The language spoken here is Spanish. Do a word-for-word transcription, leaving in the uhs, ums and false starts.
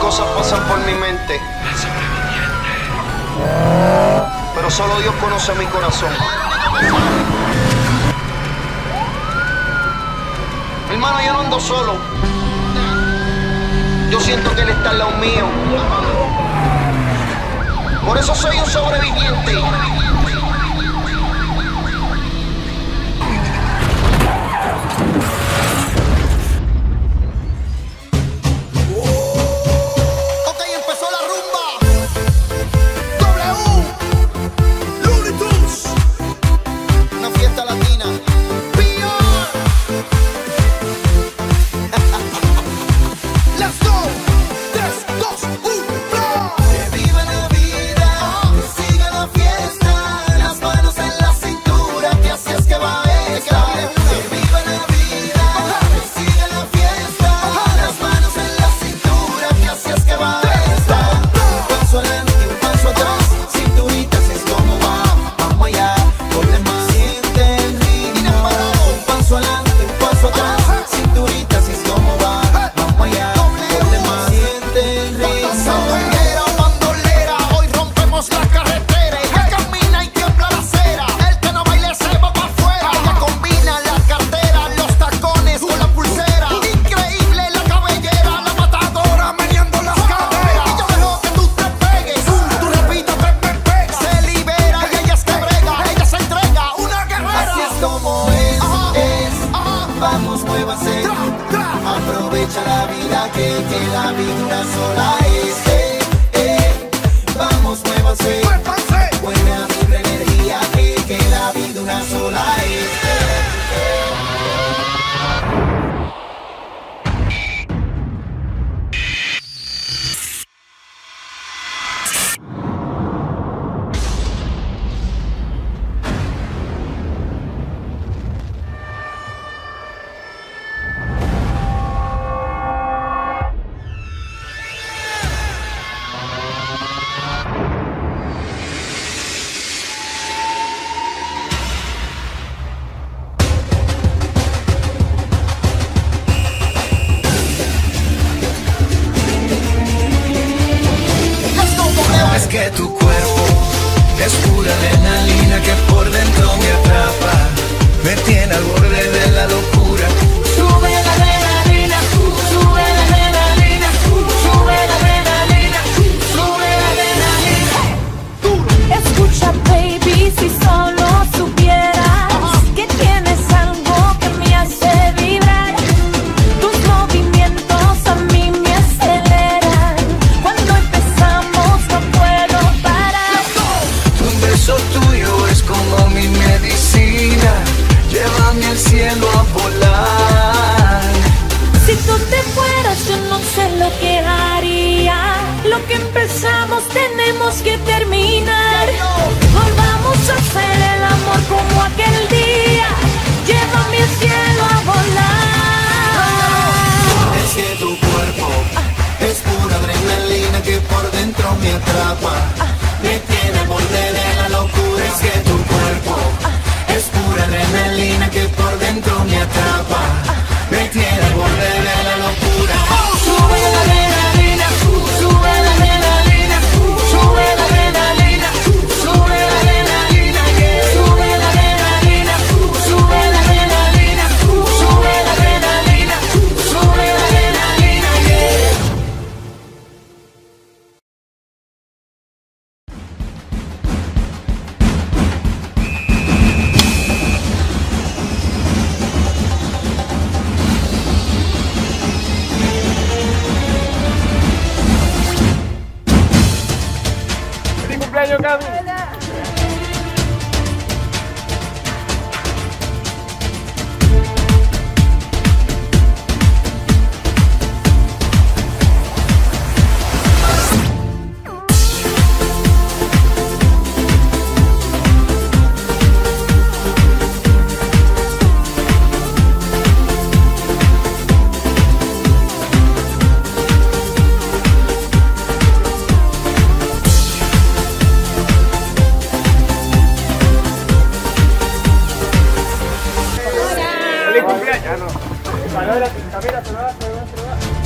cosas pasan por mi mente, pero solo Dios conoce mi corazón. Hermano, yo no ando solo. Yo siento que Él está al lado mío. Por eso soy un sobreviviente. Aprovecha la vida que, que la vida una sola es. Eh, eh, vamos, muévanse. Buena vibra, energía que, que la vida una sola es. Eh, eh. Es que tu cuerpo es pura adrenalina que por dentro me atrapa, me tiene al borde de la locura. Sube la adrenalina, sube la adrenalina, sube la adrenalina, sube la adrenalina. Escucha, baby, si solo supieras que tienes algo que me hace vibrar. Tus movimientos a mí me aceleran. Cuando empezamos no puedo parar. Un beso tuyo es como mi medicina, llévame al cielo a volar. Si tú te fueras yo no sé lo que haría. Lo que empezamos tenemos que terminar. Volvamos a hacer el amor como aquel día. Llévame al cielo a volar. Es que tu cuerpo es pura adrenalina que por dentro me atrapa, me tiene al borde de la locura. Es que tu cuerpo es pura adrenalina que por dentro me atrapa, me tiene al borde de la locura. Sube la adrenalina, sube la adrenalina, sube la adrenalina, sube la adrenalina, sube la adrenalina, sube la adrenalina, sube la adrenalina, sube la adrenalina, yeah. ¡Feliz cumpleaños, Cami! ¡Feliz cumpleaños! Ah, no. Valora, Camila, se lo da, se lo da, se lo da.